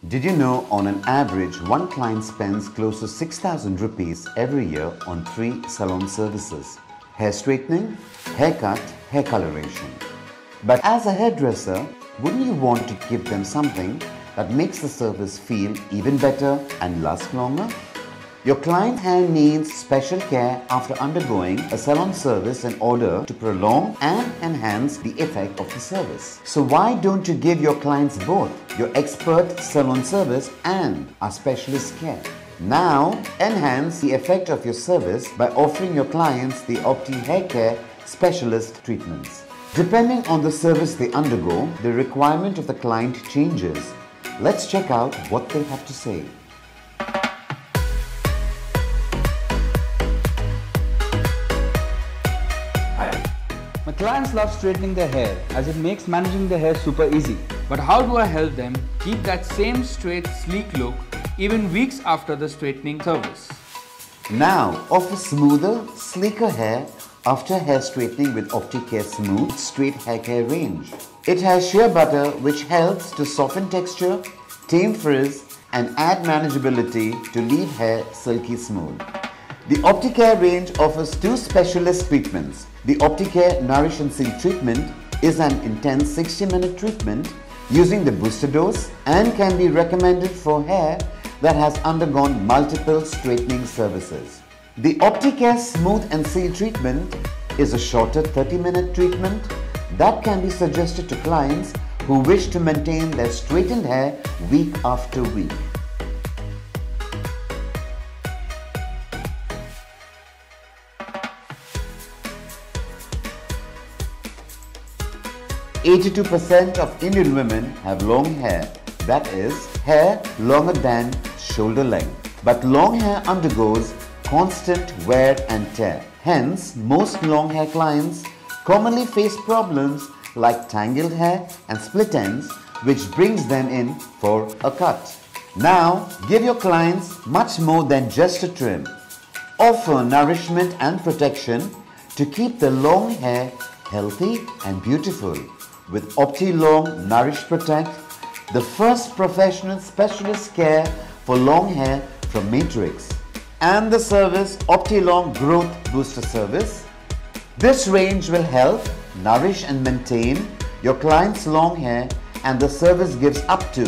Did you know on an average, one client spends close to 6,000 rupees every year on 3 salon services: hair straightening, haircut, hair coloration. But as a hairdresser, wouldn't you want to give them something that makes the service feel even better and last longer? Your client hair needs special care after undergoing a salon service in order to prolong and enhance the effect of the service. So why don't you give your clients both your expert salon service and our specialist care? Now enhance the effect of your service by offering your clients the Opti Haircare specialist treatments. Depending on the service they undergo, the requirement of the client changes. Let's check out what they have to say. My clients love straightening their hair as it makes managing their hair super easy. But how do I help them keep that same straight, sleek look even weeks after the straightening service? Now offer smoother, sleeker hair after hair straightening with Opti Smooth Straight Haircare Range. It has shea butter which helps to soften texture, tame frizz and add manageability to leave hair silky smooth. The Opti range offers 2 specialist treatments. The Opti Nourish and Seal treatment is an intense 60-minute treatment using the booster dose and can be recommended for hair that has undergone multiple straightening services. The Opti Smooth and Seal treatment is a shorter 30-minute treatment that can be suggested to clients who wish to maintain their straightened hair week after week. %82% of Indian women have long hair, that is, hair longer than shoulder length. But long hair undergoes constant wear and tear. Hence, most long hair clients commonly face problems like tangled hair and split ends, which brings them in for a cut. Now, give your clients much more than just a trim. Offer nourishment and protection to keep the long hair healthy and beautiful. With Opti Long Nourish Protect, the first professional specialist care for long hair from Matrix, and the service Opti Long Growth Booster Service. This range will help nourish and maintain your client's long hair, and the service gives up to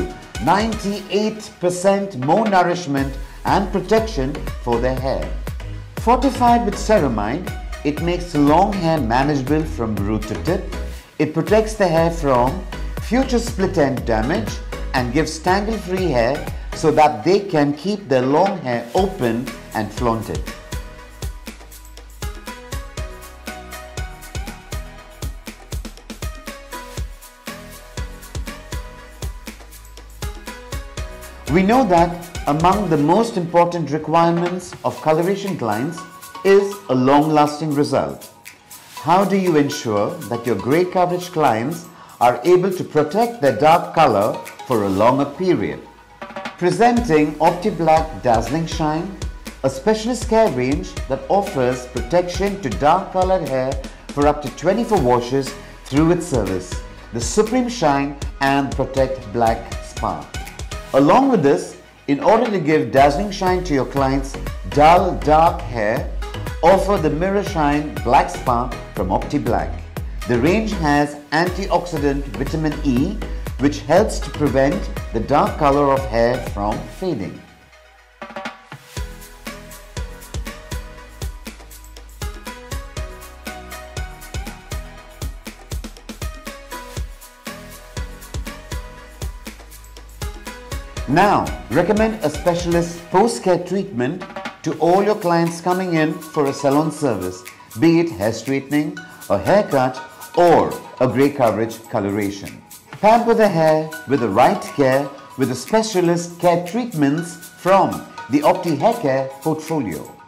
98% more nourishment and protection for their hair. Fortified with ceramide, it makes long hair manageable from root to tip. It protects the hair from future split end damage and gives tangle-free hair so that they can keep their long hair open and flaunted. We know that among the most important requirements of coloration clients is a long-lasting result. How do you ensure that your grey coverage clients are able to protect their dark color for a longer period? Presenting Opti Black Dazzling Shine, a specialist care range that offers protection to dark colored hair for up to 24 washes through its service, the Supreme Shine and Protect Black Spa. Along with this, in order to give dazzling shine to your clients' dull, dark hair, offer the Mirror Shine Black Spa from Opti Black. The range has antioxidant vitamin E, which helps to prevent the dark color of hair from fading. Now, recommend a specialist post-care treatment to all your clients coming in for a salon service, be it hair straightening, a haircut or a grey coverage coloration. Pamper the hair with the right care with the specialist care treatments from the Opti Haircare portfolio.